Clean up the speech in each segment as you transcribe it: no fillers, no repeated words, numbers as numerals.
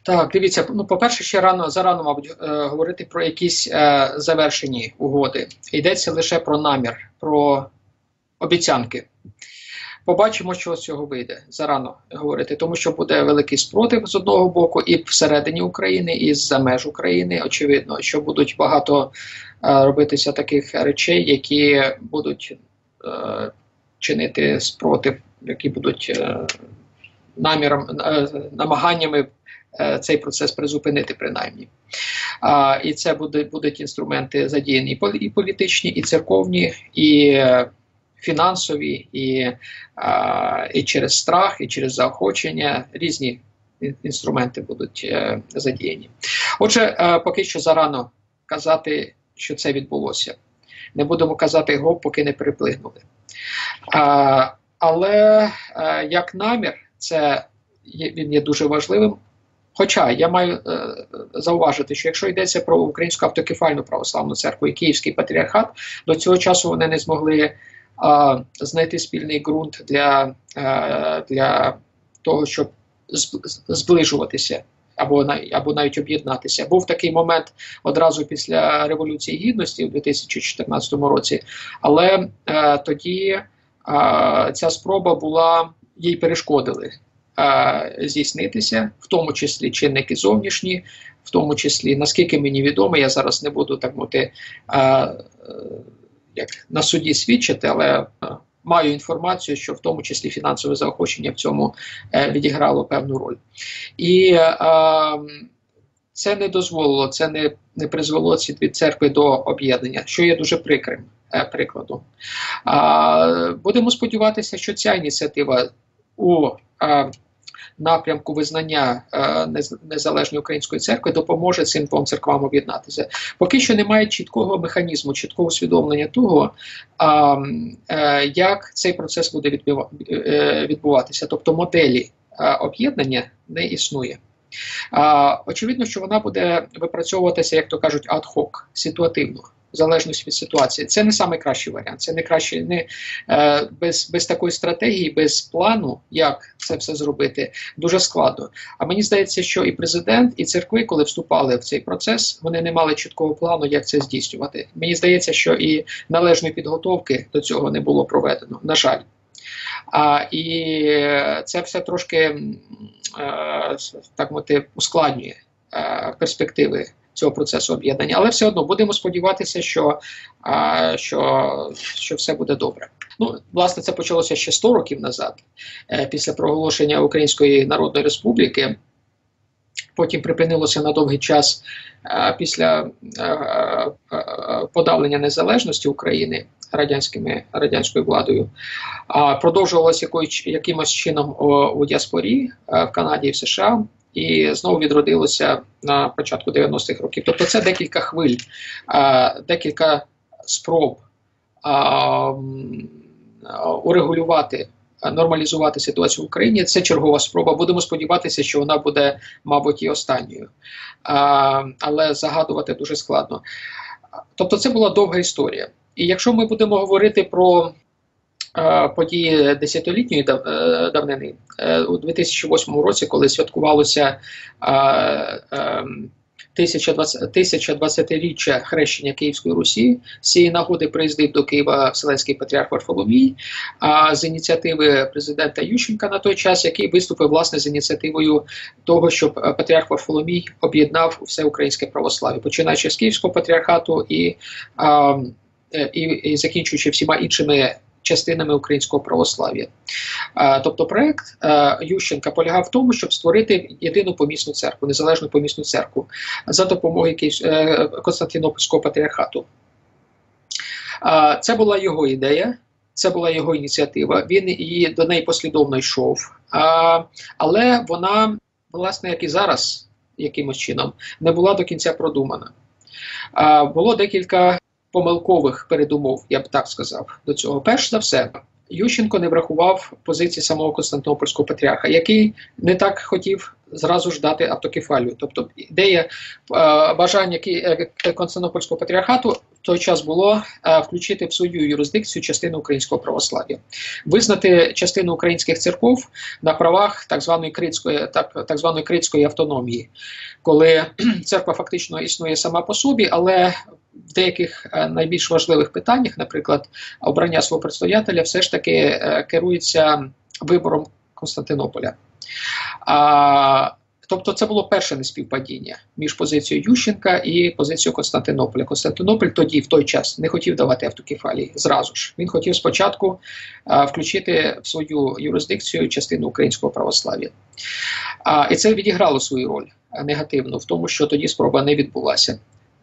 Так, дивіться, ну, по-перше, ще зарано, мабуть, говорити про якісь завершені угоди. Йдеться лише про намір, про обіцянки. Побачимо, що з цього вийде. Зарано говорити, тому що буде великий спротив з одного боку і всередині України, і з-за меж України. Очевидно, що будуть багато робитися таких речей, які будуть чинити спротив, які будуть намаганнями цей процес призупинити принаймні. І це будуть інструменти задіяні і політичні, і церковні, і фінансові, і через страх, і через заохочення. Різні інструменти будуть задіяні. Отже, поки що зарано казати, що це відбулося. Не будемо казати гоп, поки не переплигнули. Але як намір, він є дуже важливим. Хоча я маю зауважити, що якщо йдеться про Українську автокефальну православну церкву і Київський патріархат, до цього часу вони не змогли знайти спільний ґрунт для того, щоб зближуватися або навіть об'єднатися. Був такий момент одразу після Революції Гідності у 2014 році, але тоді ця спроба була, їй перешкодили здійснитися, в тому числі чинники зовнішні, в тому числі, наскільки мені відомо, я зараз не буду так мовити, як на суді свідчити, але маю інформацію, що в тому числі фінансове заохочення в цьому відіграло певну роль. І це не дозволило, це не призвело ці дві церкви до об'єднання, що є дуже прикрим прикладом. Будемо сподіватися, що ця ініціатива у напрямку визнання незалежної української церкви допоможе цим двом церквам об'єднатися. Поки що немає чіткого механізму, чіткого усвідомлення того, як цей процес буде відбуватися. Тобто моделі об'єднання не існує. Очевидно, що вона буде випрацьовуватися, як то кажуть, ad-hoc, ситуативно. В залежності від ситуації. Це не найкращий варіант. Це не краще, без такої стратегії, без плану, як це все зробити, дуже складно. А мені здається, що і президент, і церкви, коли вступали в цей процес, вони не мали чіткого плану, як це здійснювати. Мені здається, що і належної підготовки до цього не було проведено, на жаль. І це все трошки, так мовити, ускладнює перспективи цього процесу об'єднання. Але все одно будемо сподіватися, що все буде добре. Ну, власне, це почалося ще 100 років назад, після проголошення Української Народної Республіки. Потім припинилося на довгий час після подавлення незалежності України радянською владою. Продовжувалося якимось чином у діаспорі в Канаді і в США. І знову відродилося на початку 90-х років. Тобто це декілька хвиль, декілька спроб урегулювати, нормалізувати ситуацію в Україні. Це чергова спроба. Будемо сподіватися, що вона буде, мабуть, і останньою. Але загадувати дуже складно. Тобто це була довга історія. І якщо ми будемо говорити про події десятилітньої давнини, у 2008 році, коли святкувалося 1020-річчя хрещення Київської Русі, з цієї нагоди приїздив до Києва Вселенський патріарх Варфоломій з ініціативи президента Ющенка на той час, який виступив, власне, з ініціативою того, щоб патріарх Варфоломій об'єднав все українське православ'я, починаючи з Київського патріархату і закінчуючи всіма іншими частинами українського православ'я. Тобто проект Ющенка полягав в тому, щоб створити єдину помісну церкву, незалежну помісну церкву за допомогою Константинопольського патріархату. Це була його ідея, це була його ініціатива, він до неї послідовно йшов, але вона, власне, як і зараз, якимось чином, не була до кінця продумана. Було декілька помилкових передумов, я б так сказав, до цього. Перш за все, Ющенко не врахував позиції самого Константинопольського патріарха, який не так хотів зразу ж дати автокефалію. Тобто ідея, бажання Константинопольського патріархату той час було включити в свою юрисдикцію частину українського православ'я, визнати частину українських церков на правах так званої критської автономії, коли церква фактично існує сама по собі, але в деяких найбільш важливих питаннях, наприклад, обрання свого предстоятеля, все ж таки керується вибором Константинополя. Тобто це було перше неспівпадіння між позицією Ющенка і позицією Константинополя. Константинополь тоді, в той час, не хотів давати автокефалії зразу ж. Він хотів спочатку включити в свою юрисдикцію частину українського православ'я. І це відіграло свою роль негативно в тому, що тоді спроба не відбулася.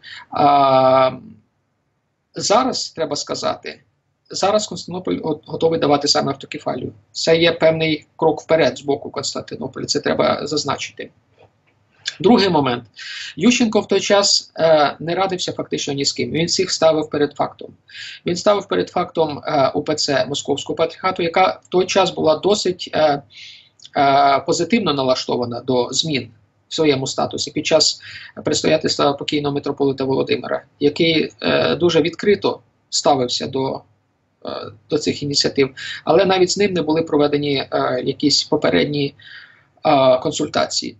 Зараз, треба сказати, зараз Константинополь готовий давати саме автокефалію. Це є певний крок вперед з боку Константинополя, це треба зазначити. Другий момент. Ющенко в той час не радився фактично ні з ким. Він всіх ставив перед фактом. Він ставив перед фактом УПЦ Московського патріархату, яка в той час була досить позитивно налаштована до змін в своєму статусі під час предстоятельства покійного митрополита Володимира, який дуже відкрито ставився до цих ініціатив, але навіть з ним не були проведені якісь попередні консультації.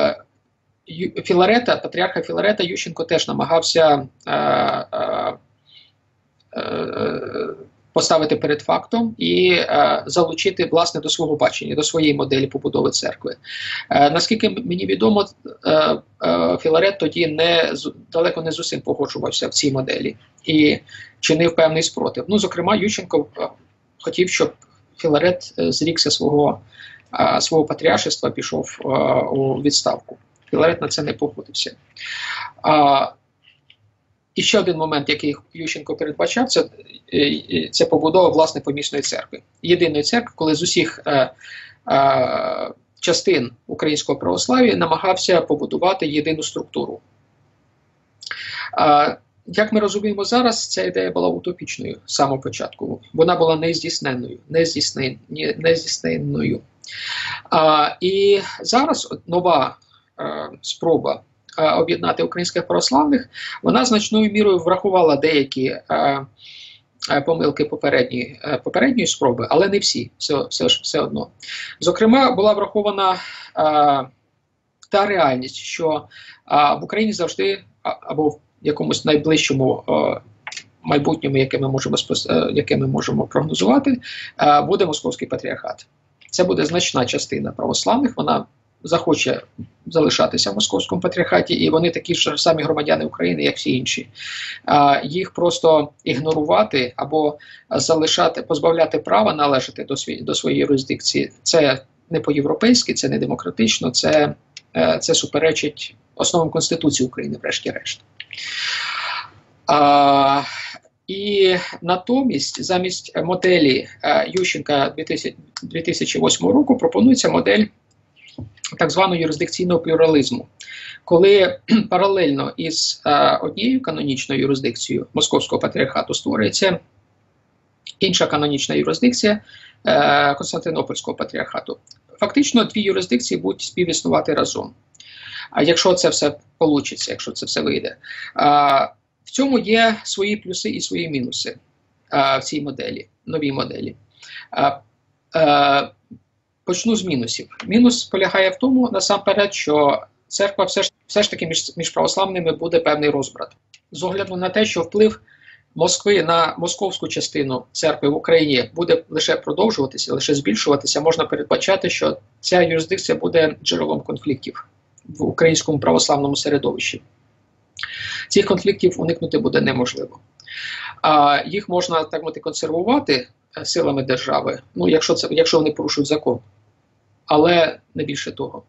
Патріарха Філарета Ющенко теж намагався поставити перед фактом і залучити, власне, до свого бачення, до своєї моделі побудови церкви. Наскільки мені відомо, Філарет тоді далеко не з усім погоджувався в цій моделі і чинив певний спротив. Ну, зокрема, Ющенко хотів, щоб Філарет зрікся свого патріаршества, пішов у відставку. Філарет на це не погодився. І ще один момент, який Ющенко передбачав, це побудова, власне, помісної церкви. Єдиної церкви, коли з усіх частин українського православ'я намагався побудувати єдину структуру. Як ми розуміємо зараз, ця ідея була утопічною з самого початку. Вона була нездійсненною. І зараз нова спроба об'єднати українських православних, вона значною мірою врахувала деякі помилки попередньої спроби, але не всі, все одно. Зокрема, була врахована та реальність, що в Україні завжди, або в якомусь найближчому майбутньому, яке ми можемо прогнозувати, буде Московський патріархат. Це буде значна частина православних, вона захоче залишатися в Московському патріархаті, і вони такі ж самі громадяни України, як всі інші. Їх просто ігнорувати або позбавляти права належати до своєї юрисдикції, це не по-європейськи, це не демократично, це суперечить основам Конституції України, врешті-решт. І натомість, замість моделі Ющенка 2008 року, пропонується модель так званого юрисдикційного плюралізму, коли паралельно із однією канонічною юрисдикцією Московського патріархату створюється інша канонічна юрисдикція Константинопольського патріархату. Фактично дві юрисдикції будуть співіснувати разом. А якщо це все вийде, якщо це все вийде. В цьому є свої плюси і свої мінуси в цій моделі, новій моделі. Почну з мінусів. Мінус полягає в тому, насамперед, що церква все ж таки між православними буде певний розбрат. З огляду на те, що вплив Москви на московську частину церкви в Україні буде лише продовжуватися, лише збільшуватися, можна передбачати, що ця юрисдикція буде джерелом конфліктів в українському православному середовищі. Цих конфліктів уникнути буде неможливо. Їх можна, так мовити, консервувати силами держави, ну, якщо вони порушують закон. Але не більше того.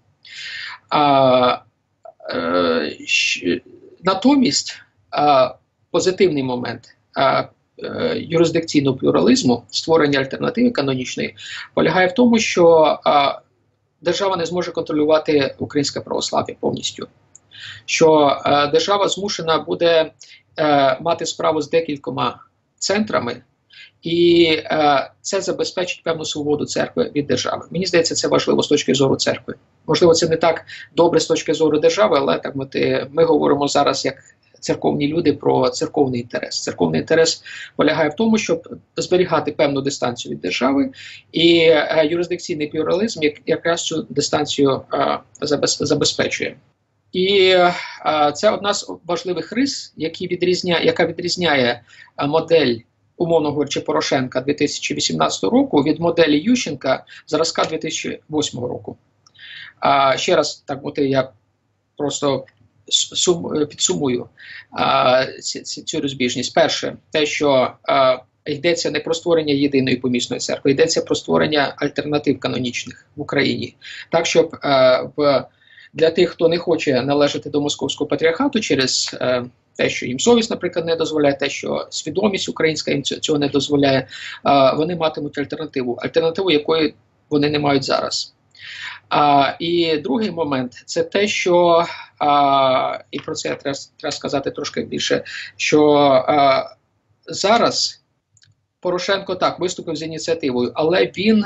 Натомість позитивний момент юрисдикційного плюралізму, створення альтернативи канонічної, полягає в тому, що держава не зможе контролювати українське православ'я повністю. Що держава змушена буде мати справу з декількома центрами, і це забезпечить певну свободу церкви від держави. Мені здається, це важливо з точки зору церкви. Можливо, це не так добре з точки зору держави, але так ми говоримо зараз як церковні люди про церковний інтерес. Церковний інтерес полягає в тому, щоб зберігати певну дистанцію від держави, і юрисдикційний плюралізм якраз цю дистанцію забезпечує. І це одна з важливих рис, яка відрізняє модель, умовно говорячи, Порошенка 2018 року від моделі Ющенка зразка 2008 року. Ще раз, так я просто підсумую цю розбіжність. Перше, те, що йдеться не про створення єдиної помісної церкви, йдеться про створення альтернатив канонічних в Україні. Так, щоб для тих, хто не хоче належати до Московського патріархату через те, що їм совість, наприклад, не дозволяє, те, що свідомість українська їм цього не дозволяє, вони матимуть альтернативу, якої вони не мають зараз. І другий момент – це те, що, і про це треба сказати трошки більше, що зараз Порошенко так виступив з ініціативою, але він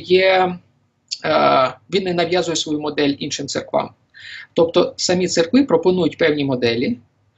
не нав'язує свою модель іншим церквам. Тобто самі церкви пропонують певні моделі,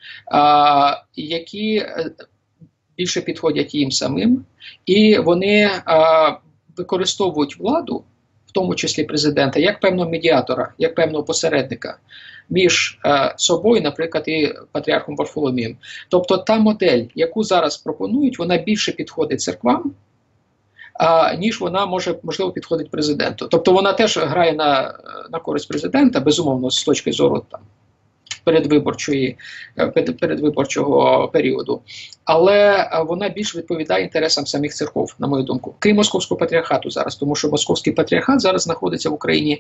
які більше підходять їм самим, і вони використовують владу, в тому числі президента, як певного медіатора, як певного посередника між собою, наприклад, і патріархом Варфоломієм. Тобто та модель, яку зараз пропонують, вона більше підходить церквам, ніж вона можливо підходить президенту. Тобто вона теж грає на користь президента, безумовно, з точки зору передвиборчого періоду. Але вона більш відповідає інтересам самих церков, на мою думку. Крім Московського патріархату зараз, тому що Московський патріархат зараз знаходиться в Україні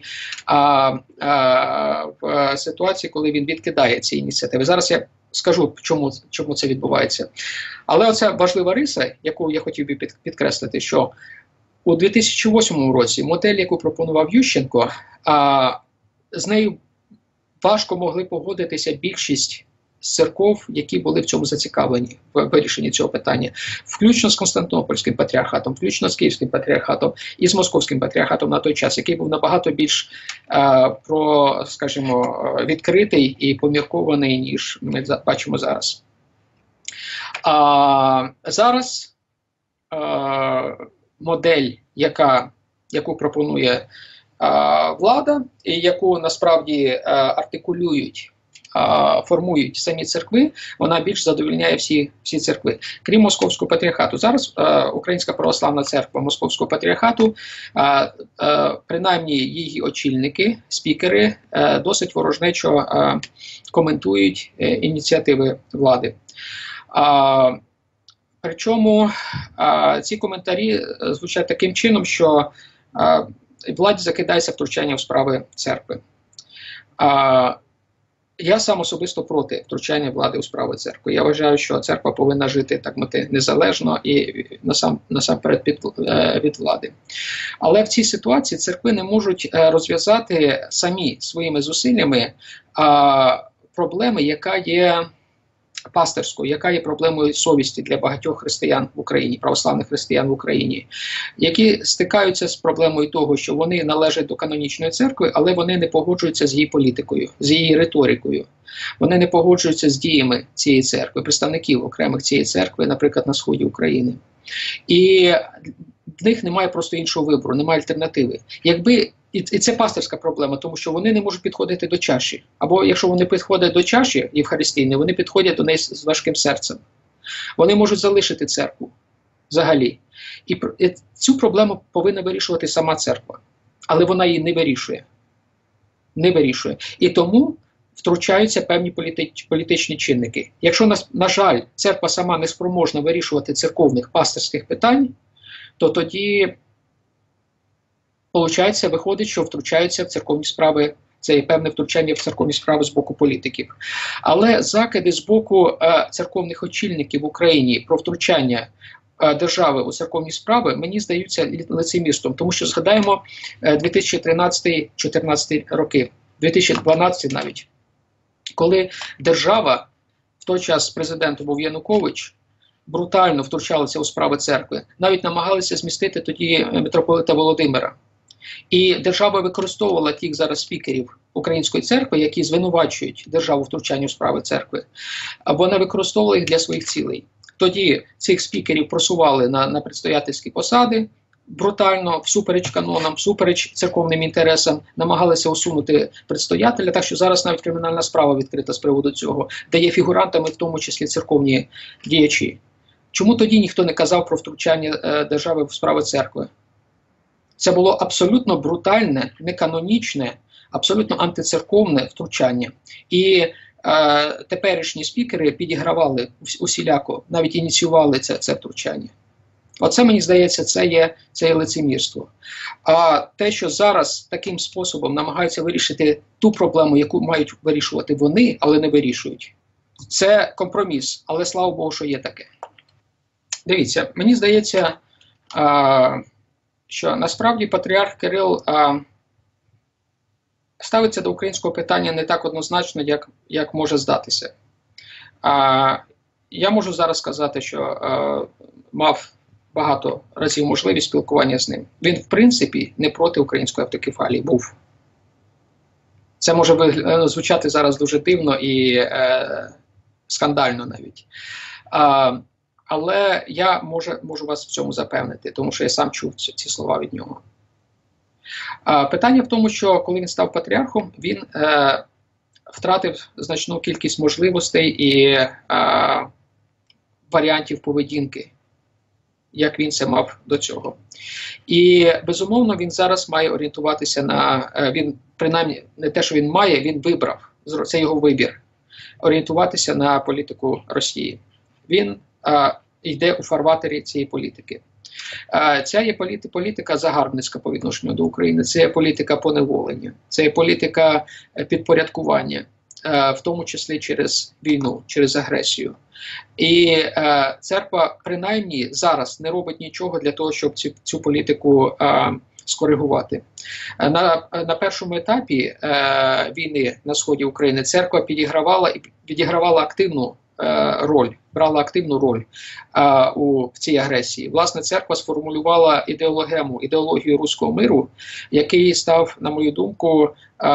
в ситуації, коли він відкидає ці ініціативи. Зараз я скажу, чому це відбувається. Але оця важлива риса, яку я хотів би підкреслити, що у 2008 році модель, яку пропонував Ющенко, з нею важко могли погодитися більшість церков, які були в цьому зацікавлені, в вирішенні цього питання, включно з Константинопольським патріархатом, включно з Київським патріархатом і з Московським патріархатом на той час, який був набагато більш відкритий і поміркований, ніж ми бачимо зараз. Зараз модель, яку пропонує влада, і яку насправді артикулюють, формують самі церкви, вона більш задовольняє всі церкви. Крім Московського патріархату. Зараз Українська православна церква Московського патріархату, принаймні її очільники, спікери, досить ворожнечо коментують ініціативи влади. Причому ці коментарі звучать таким чином, що владі закидається втручання в справи церкви. Я сам особисто проти втручання влади у справи церкви. Я вважаю, що церква повинна жити, так мовити, незалежно і насамперед від влади. Але в цій ситуації церкви не можуть розв'язати самі своїми зусиллями проблеми, яка є пастирською, яка є проблемою совісті для багатьох християн в Україні, православних християн в Україні, які стикаються з проблемою того, що вони належать до канонічної церкви, але вони не погоджуються з її політикою, з її риторикою. Вони не погоджуються з діями цієї церкви, представників окремих цієї церкви, наприклад, на сході України. І в них немає просто іншого вибору, немає альтернативи. І це пастирська проблема, тому що вони не можуть підходити до чаші. Або якщо вони підходять до чаші євхаристійної, вони підходять до неї з важким серцем. Вони можуть залишити церкву взагалі. І цю проблему повинна вирішувати сама церква. Але вона її не вирішує. Не вирішує. І тому втручаються певні політичні чинники. Якщо, на жаль, церква сама не спроможна вирішувати церковних пастирських питань, то тоді виходить, що втручаються в церковні справи, це є певне втручання в церковні справи з боку політиків. Але закиди з боку церковних очільників в Україні про втручання держави у церковні справи, мені здаються лицемірством. Тому що згадаємо 2013-2014 роки, 2012 навіть, коли держава, в той час президентом був Янукович, брутально втручалася у справи церкви. Навіть намагалися змістити тоді митрополита Володимира. І держава використовувала тих зараз спікерів Української церкви, які звинувачують державу в втручанні у справи церкви, вона використовувала їх для своїх цілей. Тоді цих спікерів просували на предстоятельські посади, брутально, всупереч канонам, всупереч церковним інтересам, намагалися усунути предстоятеля, так що зараз навіть кримінальна справа відкрита з приводу цього, де є фігурантами, в тому числі церковні діячі. Чому тоді ніхто не казав про втручання держави в справи церкви? Це було абсолютно брутальне, неканонічне, абсолютно антицерковне втручання. І теперішні спікери підігравали усіляко, навіть ініціювали це втручання. Оце, мені здається, це є лицемірство. А те, що зараз таким способом намагаються вирішити ту проблему, яку мають вирішувати вони, але не вирішують, це компроміс, але слава Богу, що є таке. Дивіться, мені здається, що насправді патріарх Кирил ставиться до українського питання не так однозначно, як може здатися. Я можу зараз сказати, що мав багато разів можливість спілкування з ним. Він, в принципі, не проти української автокефалії був. Це може звучати зараз дуже дивно і скандально навіть. Але я можу вас в цьому запевнити, тому що я сам чув ці слова від нього. Питання в тому, що коли він став патріархом, він втратив значну кількість можливостей і варіантів поведінки, як він це мав до цього. І, безумовно, він зараз має орієнтуватися на, він, принаймні, не те, що він має, він вибрав, це його вибір, орієнтуватися на політику Росії. Він йде у фарватері цієї політики. Ця є політика загарбницька по відношенню до України, це є політика поневолення, це є політика підпорядкування, в тому числі через війну, через агресію. І церква принаймні зараз не робить нічого для того, щоб цю політику скоригувати. На першому етапі війни на сході України церква підігравала активну роль, брала активну роль в цій агресії. Власне, церква сформулювала ідеологію руського миру, який став, на мою думку,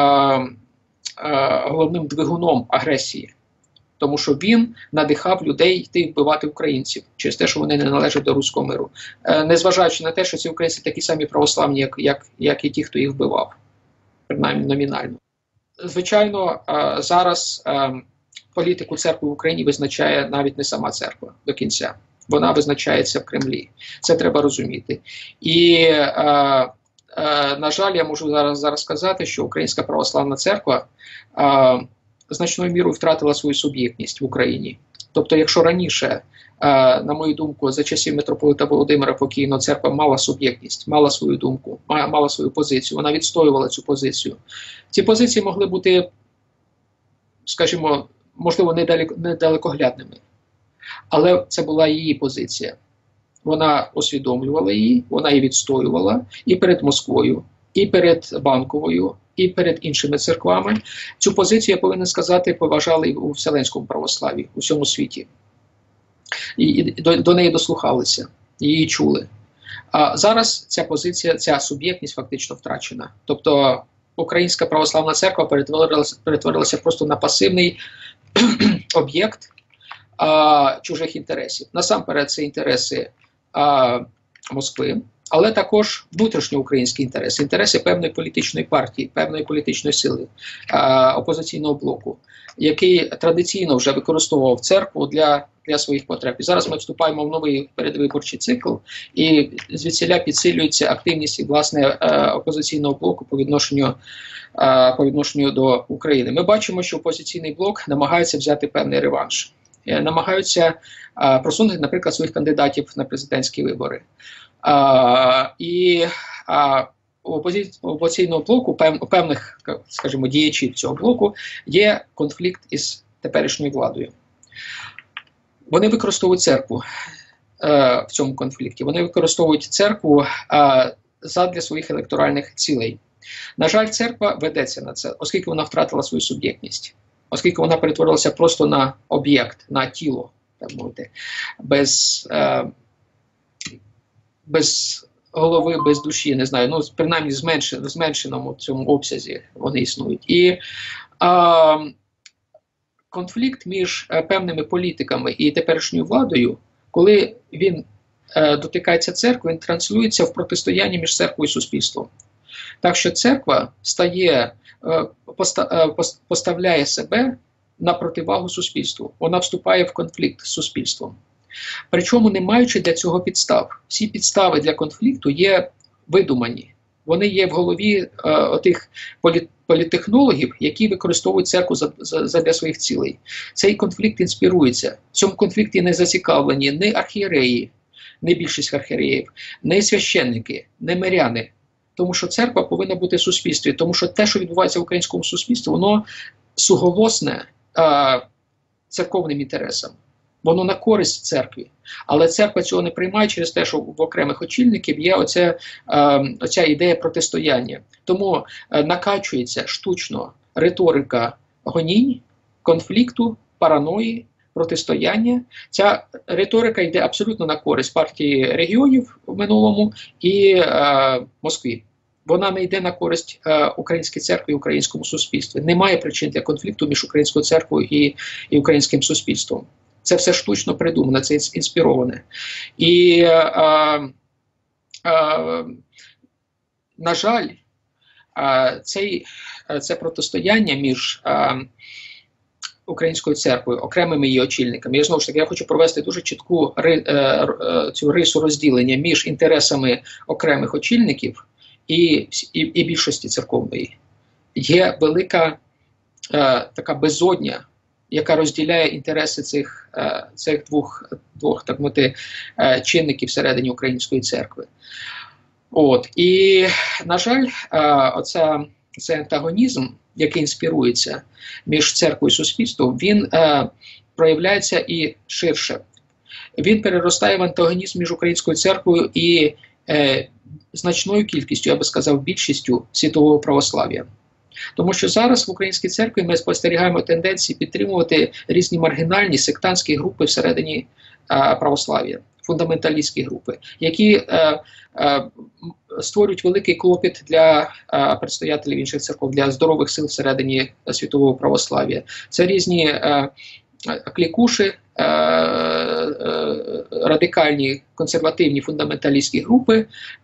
головним двигуном агресії. Тому що він надихав людей йти вбивати українців через те, що вони не належать до руського миру. Незважаючи на те, що ці українці такі самі православні, як і ті, хто їх вбивав. Принаймні номінально. Звичайно, зараз політику церкви в Україні визначає навіть не сама церква до кінця. Вона визначається в Кремлі. Це треба розуміти. І, на жаль, я можу зараз сказати, що Українська православна церква значною мірою втратила свою суб'єктність в Україні. Тобто, якщо раніше, на мою думку, за часів митрополита Володимира покійно, церква мала суб'єктність, мала свою думку, мала свою позицію, вона відстоювала цю позицію. Ці позиції могли бути, скажімо, можливо, недалекоглядними. Але це була її позиція. Вона усвідомлювала її, вона її відстоювала і перед Москвою, і перед Банковою, і перед іншими церквами. Цю позицію, я повинен сказати, поважали і у Вселенському православі, у всьому світі. І до неї дослухалися, її чули. А зараз ця позиція, ця суб'єктність фактично втрачена. Тобто Українська православна церква перетворилася просто на пасивний об'єкт чужих інтересів. Насамперед це інтереси Москви, але також внутрішньоукраїнські інтереси, інтереси певної політичної партії, певної політичної сили, опозиційного блоку, який традиційно вже використовував церкву для своїх потреб. І зараз ми вступаємо в новий передвиборчий цикл, і звідсіля підсилюється активність, власне, опозиційного блоку по відношенню до України. Ми бачимо, що опозиційний блок намагається взяти певний реванш. Намагаються просунути, наприклад, своїх кандидатів на президентські вибори. І у опозиційного блоку, у певних, скажімо, діячів цього блоку, є конфлікт із теперішньою владою. Вони використовують церкву в цьому конфлікті. Вони використовують церкву задля своїх електоральних цілей. На жаль, церква ведеться на це, оскільки вона втратила свою суб'єктність. Оскільки вона перетворилася просто на об'єкт, на тіло, так мовити, без голови без душі, не знаю, ну, принаймні в зменшеному цьому обсязі вони існують. І конфлікт між певними політиками і теперішньою владою, коли він дотикається церкви, він транслюється в протистоянні між церквою і суспільством. Так що церква поставляє себе на противагу суспільству. Вона вступає в конфлікт з суспільством. Причому не маючи для цього підстав. Всі підстави для конфлікту є видумані. Вони є в голові отих політтехнологів, які використовують церкву для своїх цілей. Цей конфлікт інспірується. В цьому конфлікті не зацікавлені ні архієреї, не більшість архієреїв, не священники, не миряни. Тому що церква повинна бути в суспільстві. Тому що те, що відбувається в українському суспільстві, воно суголосне церковним інтересам. Воно на користь церкві. Але церква цього не приймає через те, що в окремих очільників є оця ідея протистояння. Тому накачується штучно риторика гонінь, конфлікту, параної, протистояння. Ця риторика йде абсолютно на користь партії регіонів в минулому і Москві. Вона не йде на користь українській церкві і українському суспільстві. Немає причин для конфлікту між українською церквою і українським суспільством. Це все штучно придумано, це інспіроване. І, на жаль, це протистояння між українською церквою, окремими її очільниками. Я знову ж таки, я хочу провести дуже чітку цю рису розділення між інтересами окремих очільників і більшості церковної. Є велика така безодня, яка розділяє інтереси цих двох так мовити, чинників всередині української церкви. І, на жаль, цей антагонізм, який інспірується між церквою і суспільством, він проявляється і ширше. Він переростає в антагонізм між українською церквою і значною кількістю, я би сказав, більшістю світового православ'я. Тому що зараз в українській церкві ми спостерігаємо тенденції підтримувати різні маргінальні сектантські групи всередині православ'я, фундаменталістські групи, які створюють великий клопіт для предстоятелів інших церков, для здорових сил всередині світового православ'я. Це різні клікуші, радикальні консервативні фундаменталістські групи,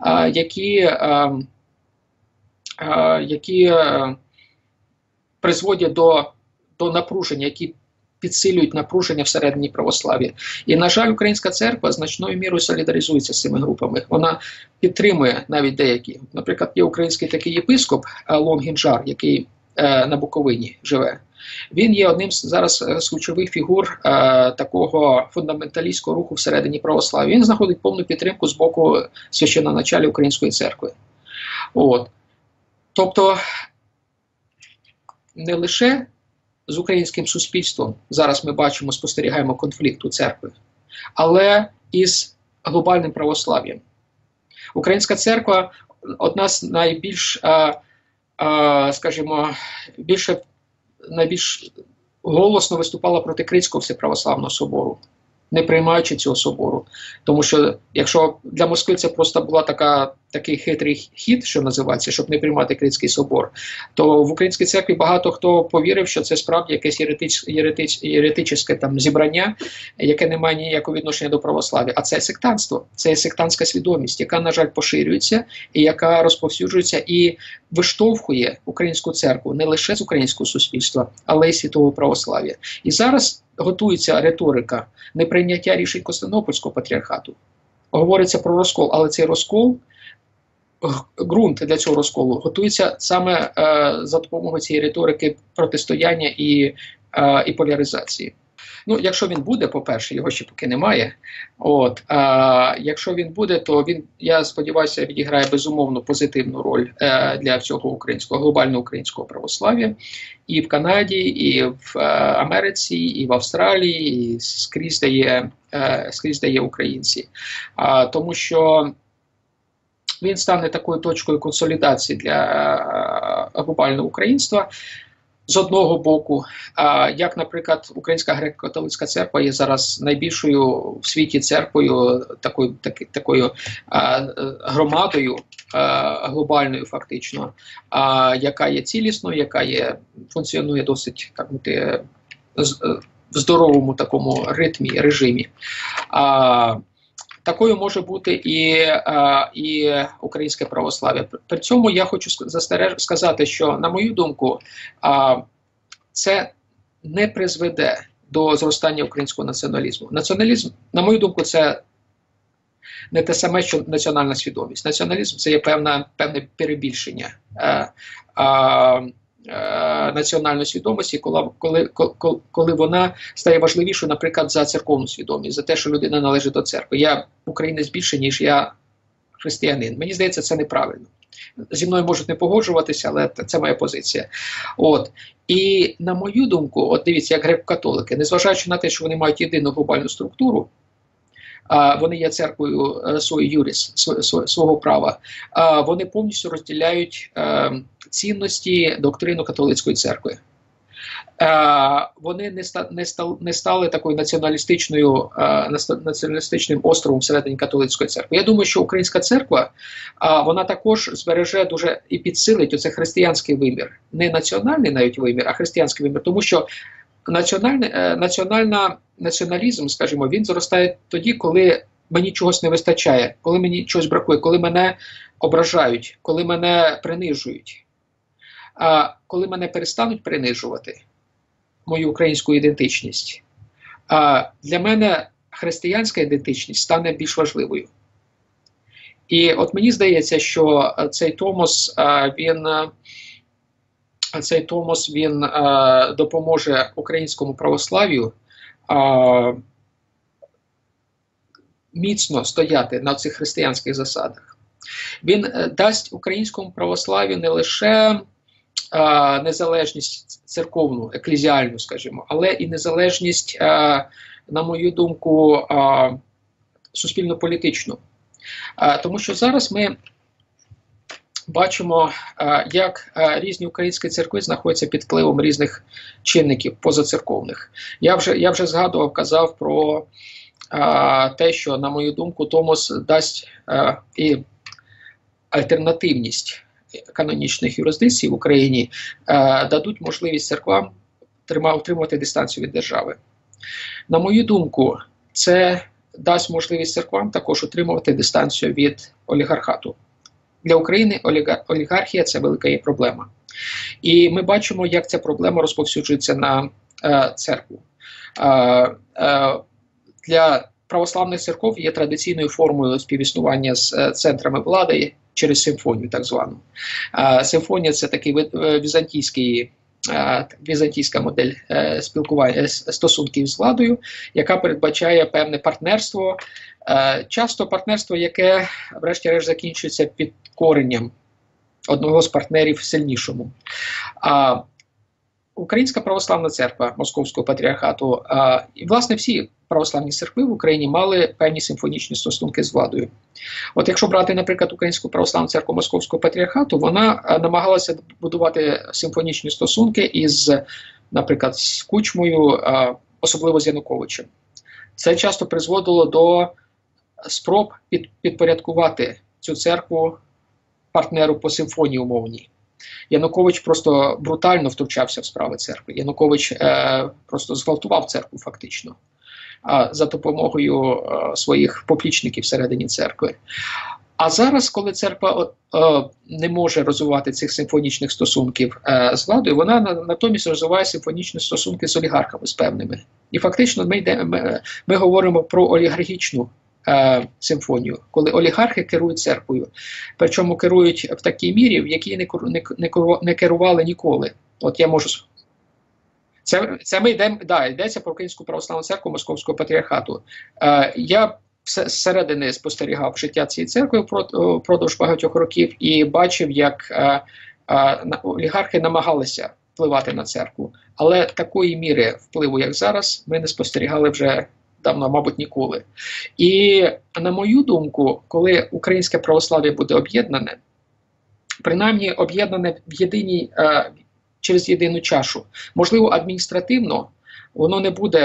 які призводять до напруження, які підсилюють напруження всередині православ'я. І, на жаль, українська церква значною мірою солідаризується з цими групами. Вона підтримує навіть деякі. Наприклад, є український такий єпископ Лонгінджар, який на Буковині живе. Він є одним зараз з ключових фігур такого фундаменталістського руху всередині православ'я. Він знаходить повну підтримку з боку священноначалів української церкви. Тобто, не лише з українським суспільством зараз ми бачимо, спостерігаємо конфлікт у церкві, але і з глобальним православ'ям. Українська церква одна з найбільш, скажімо, найбільш голосно виступала проти Критського Всеправославного собору, не приймаючи цього собору. Тому що, якщо для Москви це просто була такий хитрий хід, що називається, щоб не приймати Критський собор, то в українській церкві багато хто повірив, що це справді якесь єретичне там зібрання, яке не має ніякого відношення до православ'я. А це сектантство, це сектантська свідомість, яка, на жаль, поширюється і яка розповсюджується і виштовхує українську церкву не лише з українського суспільства, але й світового православ'я. І зараз готується риторика неприйняття рішень Константинопольського патріархату. Говориться про розкол, але цей розкол, ґрунт для цього розколу готується саме за допомогою цієї риторики протистояння і поляризації. Ну, якщо він буде, по-перше, його ще поки немає. Якщо він буде, то він, я сподіваюся, відіграє безумовно позитивну роль для всього глобального українського православ'я. І в Канаді, і в Америці, і в Австралії, і скрізь де є українці. Тому що він стане такою точкою консолідації для глобального українства. з одного боку, як, наприклад, Українська греко-католицька церква є зараз найбільшою в світі церквою, такою громадою глобальною фактично, яка є цілісною, яка функціонує досить так мовити, в здоровому такому режимі. Такою може бути і українське православ'я. При цьому я хочу сказати, що, на мою думку, це не призведе до зростання українського націоналізму. Націоналізм, на мою думку, це не те саме, що національна свідомість. Націоналізм – це є певне перебільшення національної свідомості, коли вона стає важливішою, наприклад, за церковну свідомість, за те, що людина належить до церкви. Я українець більше, ніж я християнин. Мені здається, це неправильно. Зі мною можуть не погоджуватися, але це моя позиція. І, на мою думку, дивіться, як греко-католики, незважаючи на те, що вони мають єдину глобальну структуру, вони є церквою свого права, вони повністю розділяють цінності, доктрину католицької церкви. Вони не стали такою націоналістичним островом всередині католицької церкви. Я думаю, що українська церква, вона також збереже дуже і підсилить оцей християнський вимір. Не національний навіть вимір, а християнський вимір. Тому що націоналізм, скажімо, він зростає тоді, коли мені чогось не вистачає, коли мені чогось бракує, коли мене ображають, коли мене принижують. Коли мене перестануть принижувати, мою українську ідентичність, для мене християнська ідентичність стане більш важливою. І от мені здається, що цей Томос, він допоможе українському православ'ю міцно стояти на цих християнських засадах. Він дасть українському православ'ю не лише незалежність церковну, еклезіальну, скажімо, але і незалежність, на мою думку, суспільно-політичну. Тому що зараз ми бачимо, як різні українські церкви знаходяться під впливом різних чинників позацерковних. Я вже згадував, казав про те, що, на мою думку, Томос дасть і альтернативність канонічних юрисдикцій в Україні, дадуть можливість церквам утримувати дистанцію від держави. На мою думку, це дасть можливість церквам також утримувати дистанцію від олігархату. Для України олігархія – це велика є проблема. І ми бачимо, як ця проблема розповсюджується на церкву. Для православних церков є традиційною формою співіснування з центрами влади через симфонію, так звану. Симфонія – це такий візантійська модель спілкування, стосунків з владою, яка передбачає певне партнерство, часто партнерство, яке врешті-решт закінчується підкоренням одного з партнерів сильнішому. Українська православна церква Московського патріархату і, власне, всі православні церкви в Україні мали певні симфонічні стосунки з владою. От якщо брати, наприклад, Українську православну церкву Московського патріархату, вона намагалася будувати симфонічні стосунки із, наприклад, з Кучмою, особливо з Януковичем. Це часто призводило до спроб підпорядкувати цю церкву партнеру по симфонії умовній. Янукович просто брутально втручався в справи церкви. Янукович просто зґвалтував церкву фактично за допомогою своїх поплічників всередині церкви. А зараз, коли церква не може розвивати цих симфонічних стосунків з владою, вона натомість розвиває симфонічні стосунки з олігархами, з певними. І фактично ми говоримо про олігархічну симфонію, коли олігархи керують церквою. Причому керують в такій мірі, в якій не керували ніколи. От я можу... Це ми йдеться про Українську православну церкву Московського патріархату. Я зсередини спостерігав життя цієї церкви впродовж багатьох років і бачив, як олігархи намагалися впливати на церкву. Але такої міри впливу, як зараз, ми не спостерігали вже давно, мабуть, ніколи. І, на мою думку, коли українське православ'я буде об'єднане, принаймні об'єднане в єдиній через єдину чашу. Можливо, адміністративно воно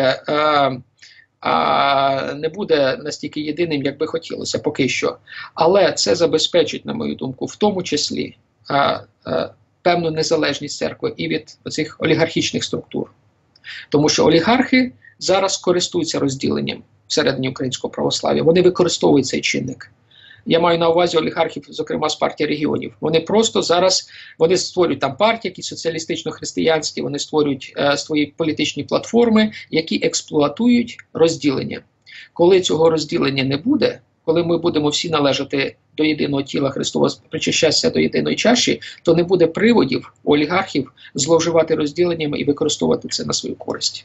не буде настільки єдиним, як би хотілося поки що. Але це забезпечить, на мою думку, в тому числі певну незалежність церкви і від цих олігархічних структур. Тому що олігархи зараз користуються розділенням всередині українського православ'я. Вони використовують цей чинник. Я маю на увазі олігархів, зокрема, з партії регіонів. Вони просто зараз, вони створюють там партії, які соціалістично-християнські, вони створюють свої політичні платформи, які експлуатують розділення. Коли цього розділення не буде, коли ми будемо всі належати до єдиного тіла Христова, причащатися до єдиної чаші, то не буде приводів у олігархів зловживати розділеннями і використовувати це на свою користь.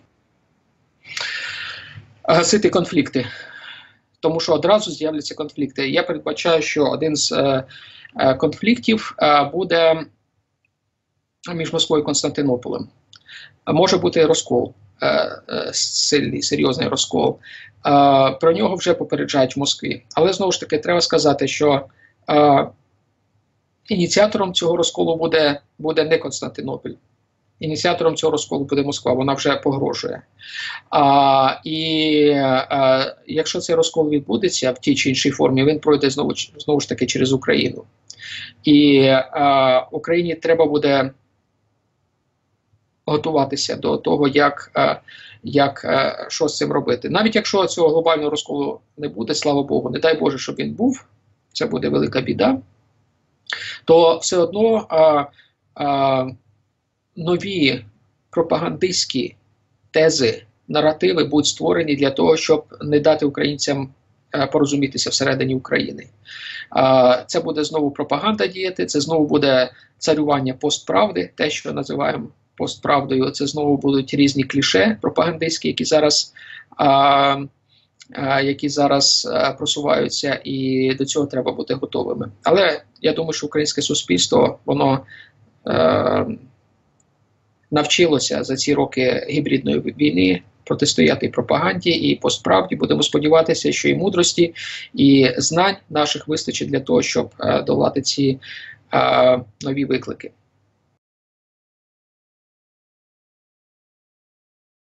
Гасити конфлікти. Тому що одразу з'являться конфлікти. Я передбачаю, що один з конфліктів буде між Москвою і Константинополем. Може бути розкол, сильний, серйозний розкол. Про нього вже попереджають в Москві. Але, знову ж таки, треба сказати, що ініціатором цього розколу буде не Константинополь. Ініціатором цього розколу буде Москва, вона вже погрожує. Якщо цей розкол відбудеться в тій чи іншій формі, він пройде знову ж таки через Україну. І Україні треба буде готуватися до того, що з цим робити. Навіть якщо цього глобального розколу не буде, слава Богу, не дай Боже, щоб він був, це буде велика біда, то все одно нові пропагандистські тези, наративи будуть створені для того, щоб не дати українцям порозумітися всередині України. Це буде знову пропаганда діяти, це знову буде царювання постправди, те, що називаємо постправдою, це знову будуть різні кліше пропагандистські, які зараз просуваються, і до цього треба бути готовими. Але я думаю, що українське суспільство, воно навчилося за ці роки гібридної війни протистояти пропаганді і постправді. Будемо сподіватися, що і мудрості, і знань наших вистачить для того, щоб долати ці нові виклики.